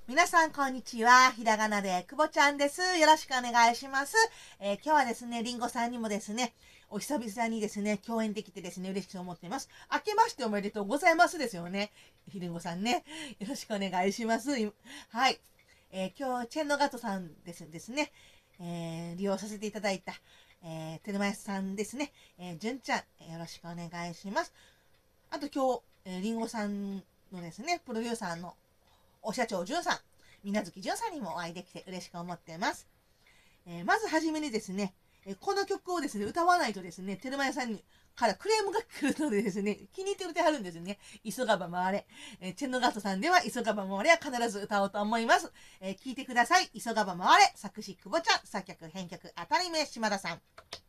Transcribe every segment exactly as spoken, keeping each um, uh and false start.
皆さん、こんにちは。ひらがなでくぼちゃんです。よろしくお願いします。えー、今日はですね、りんごさんにもですね、お久々にですね、共演できてですね、嬉しく思っています。明けましておめでとうございますですよね。りんごさんね。よろしくお願いします。はい。えー、今日、チェンノガトさんですですね、えー、利用させていただいた、えー、テルマヤさんですね、えー、じゅんちゃん、よろしくお願いします。あと今日、えー、りんごさんのですね、プロデューサーのお社長じゅんさん、みなずきじゅんさんにもお会いできて嬉しく思っています。えー、まずはじめにですね、えー、この曲をですね、歌わないとですね、テルマヤさんにからクレームが来るのでですね、気に入って歌ってはるんですね。急がば回れ。えー、チェンノガトさんでは、急がば回れは必ず歌おうと思います。えー、聞いてください。急がば回れ。作詞、久保ちゃん。作曲、編曲、当たり前、島田さん。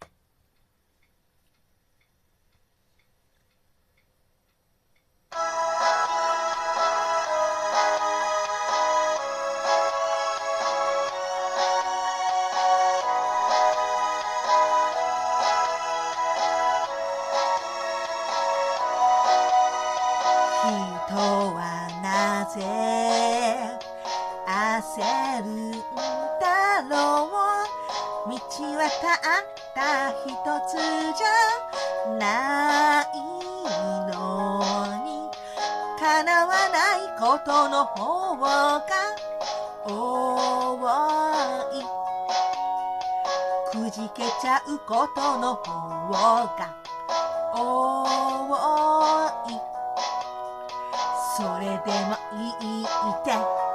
人はなぜ焦るんだろう。道はたった一つじゃないのに、叶わないことの方が多い。くじけちゃうことの方が多い。それでもいいって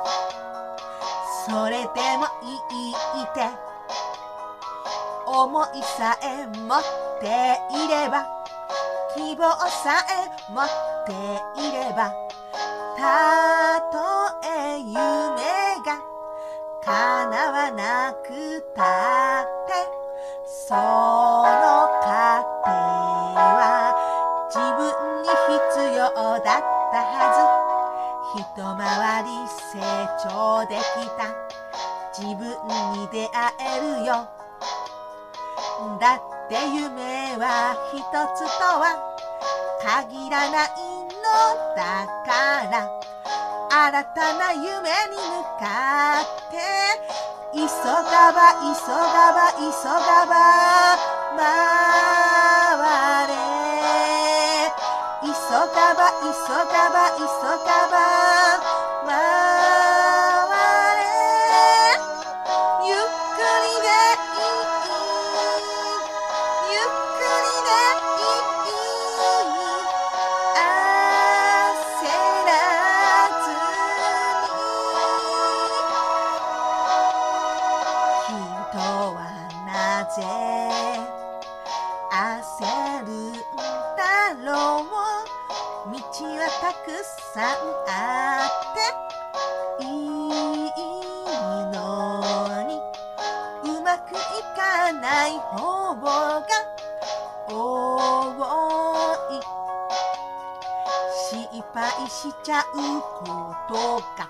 それでもいいって思いさえ持っていれば、希望さえ持っていれば、たとえ夢が叶わなくたって、その過程は自分に必要だったはず。一回り成長できた自分に出会えるよ。だって夢は一つとは限らないのだから、新たな夢に向かって急がば急がば急がば回れ。急がば急がば急がば回れ。ゆっくりでいい、ゆっくりでいい、焦らずに。人はなぜ焦るんだろう。道はたくさんあっていいのに、うまくいかない方が多い。失敗しちゃうことが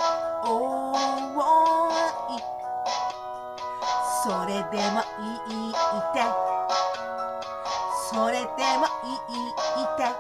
多い。それでもいいってそれでもいいって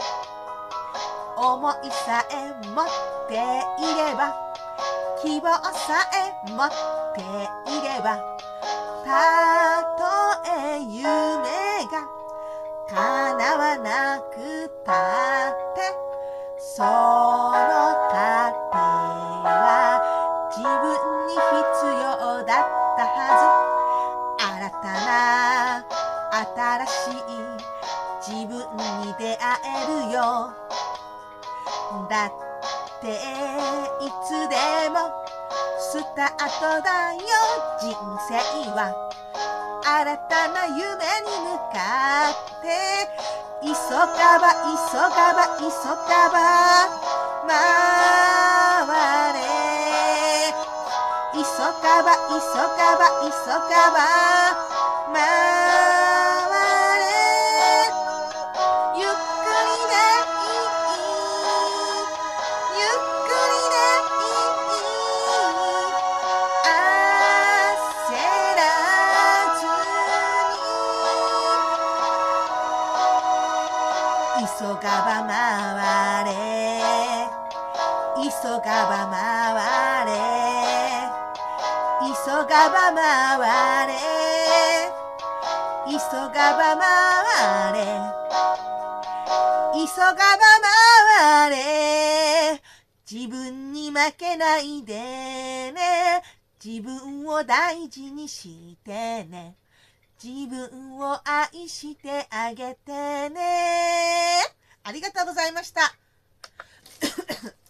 思いさえ持っていれば、希望さえ持っていれば、たとえ夢が叶わなくたって、その過程は自分に必要だったはず。新たな新しい自分に出会えるよ。だっていつでもスタートだよ。人生は新たな夢に向かって急がば急がば急がば回れ。急がば急がば急がば回れ。ゆっくりでいい、ゆっくりでいい、焦らずに。急がば回れ、急がば回れ急がば回れ急がば回れ急がば回れ自分に負けないでね自分を大事にしてね自分を愛してあげてねありがとうございました